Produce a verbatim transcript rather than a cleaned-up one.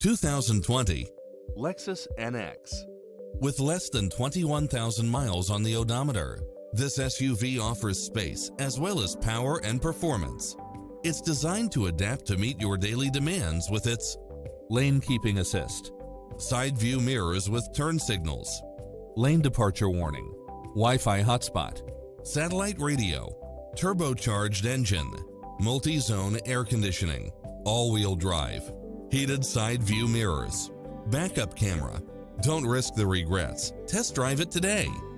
two thousand twenty Lexus N X. With less than twenty-one thousand miles on the odometer, this S U V offers space as well as power and performance. It's designed to adapt to meet your daily demands with its lane keeping assist, side view mirrors with turn signals, lane departure warning, Wi-Fi hotspot, satellite radio, turbocharged engine, multi-zone air conditioning, all-wheel drive, heated side view mirrors, backup camera. Don't risk the regrets. Test drive it today.